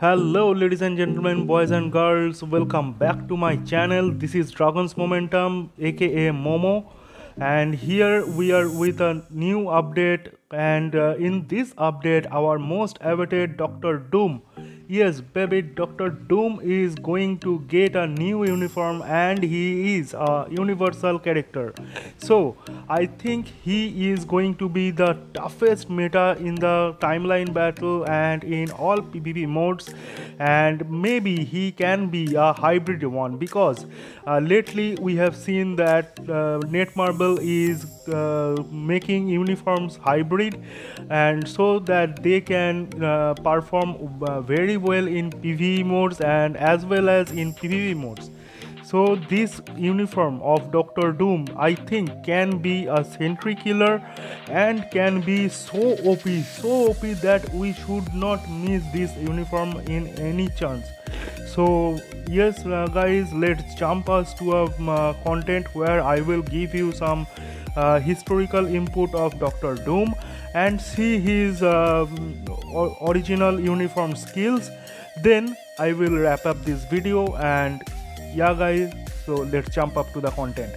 Hello, ladies and gentlemen, boys and girls. Welcome back to my channel. This is Dragon's Momentum, aka Momo, and here we are with a new update. And in this update, our most awaited Doctor Doom. Yes, baby, Doctor Doom is going to get a new uniform, and he is a universal character. So I think he is going to be the toughest meta in the timeline battle and in all PvP modes, and maybe he can be a hybrid one because lately we have seen that Netmarble is making uniforms hybrid, and so that they can perform very well in PvE modes and as well as in PvP modes. So this uniform of Doctor Doom, I think, can be a sentry killer and can be so OP that we should not miss this uniform in any chance. So yes, guys, let's jump us to a content where I will give you some historical input of Doctor Doom and see his original uniform skills. Then I will wrap up this video, and yeah guys, so let's jump up to the content.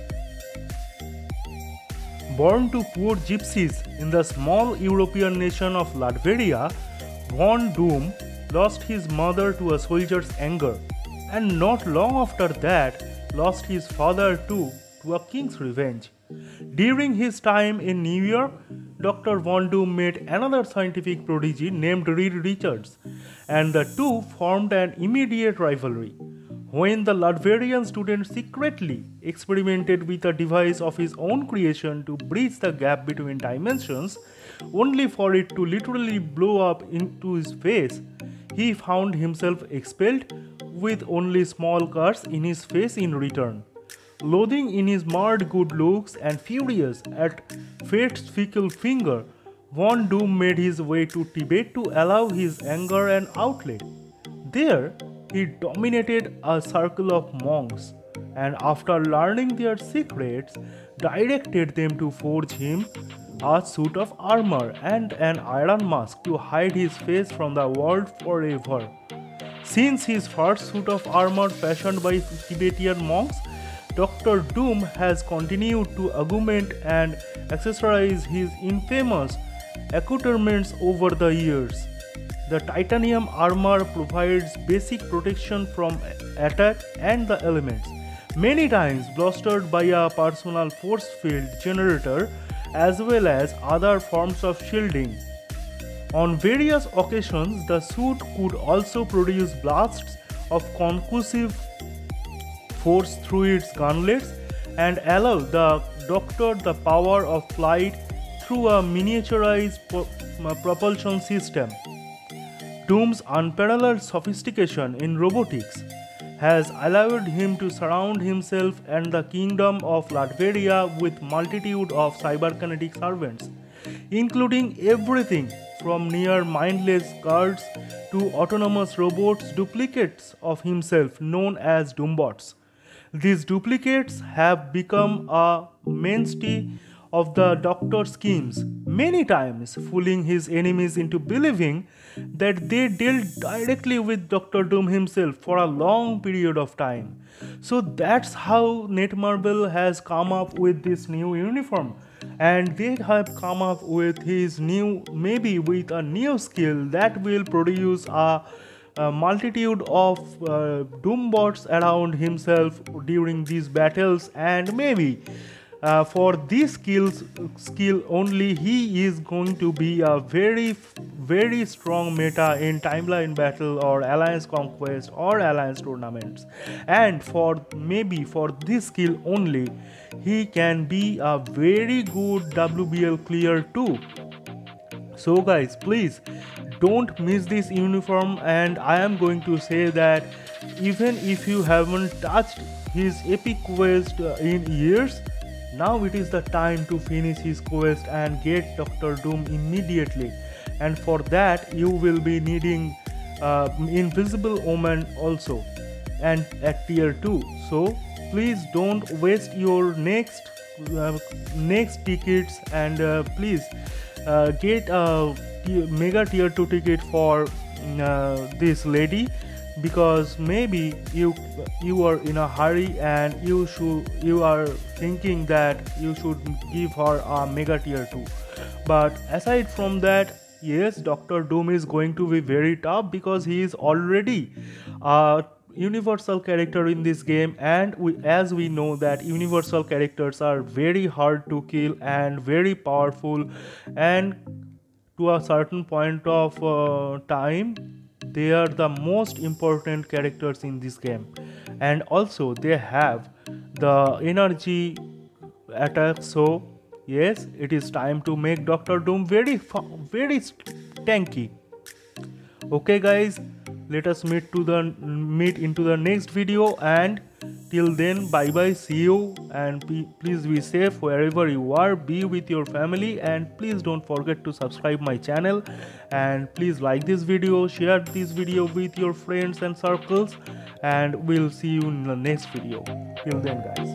Born to poor gypsies in the small European nation of Latveria, Von Doom lost his mother to a soldier's anger, and not long after that lost his father too to a king's revenge. During his time in New York, Dr. Von Doom met another scientific prodigy named Reed Richards, and the two formed an immediate rivalry. When the Latverian student secretly experimented with a device of his own creation to bridge the gap between dimensions, only for it to literally blow up into his face, he found himself expelled with only small cuts in his face in return. Loathing in his marred good looks and furious at fate's fickle finger, Von Doom made his way to Tibet to allow his anger an outlet. There, he dominated a circle of monks, and after learning their secrets, directed them to forge him a suit of armor and an iron mask to hide his face from the world forever. Since his first suit of armor fashioned by Tibetan monks, Dr. Doom has continued to augment and accessorize his infamous accoutrements over the years. The titanium armor provides basic protection from attack and the elements, many times bolstered by a personal force field generator as well as other forms of shielding. On various occasions, the suit could also produce blasts of concussive force through its gauntlets and allow the Doctor the power of flight through a miniaturized propulsion system. Doom's unparalleled sophistication in robotics has allowed him to surround himself and the kingdom of Latveria with multitude of cyberkinetic servants, including everything from near mindless guards to autonomous robots duplicates of himself known as Doombots. These duplicates have become a mainstay of the Doctor's schemes, many times fooling his enemies into believing that they dealt directly with Dr. Doom himself for a long period of time. So that's how Netmarble has come up with this new uniform, and they have come up with his new, maybe with a new skill that will produce a multitude of Doombots around himself during these battles, and maybe for this skill only he is going to be a very strong meta in timeline battle or alliance conquest or alliance tournaments, and for this skill only he can be a very good WBL clear too. So guys, please don't miss this uniform, and I am going to say that even if you haven't touched his epic quest in years, now it is the time to finish his quest and get Dr. Doom immediately, and for that you will be needing Invisible Omen also, and at tier 2. So please don't waste your next tickets, and please get a mega tier 2 ticket for this lady, because maybe you are in a hurry and you are thinking that you should give her a mega tier 2. But aside from that, yes, Doctor Doom is going to be very tough because he is already a universal character in this game, and as we know that universal characters are very hard to kill and very powerful, and to a certain point of time they are the most important characters in this game. And also they have the energy attack, so yes, it is time to make Doctor Doom very tanky. Okay guys, let us meet into the next video, and till then, bye bye, see you, and please be safe wherever you are, be with your family, and please don't forget to subscribe my channel, and please like this video, share this video with your friends and circles, and we'll see you in the next video. Till then guys.